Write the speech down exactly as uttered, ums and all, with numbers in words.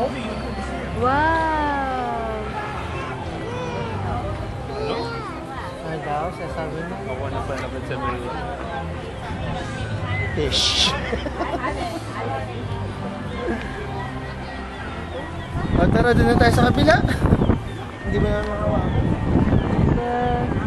Wow! Ano? Ano daw, sasabi mo? Ako na pa napagsabi. Fish. O tara, doon na tayo sa kabila. Hindi mo naman makawakan.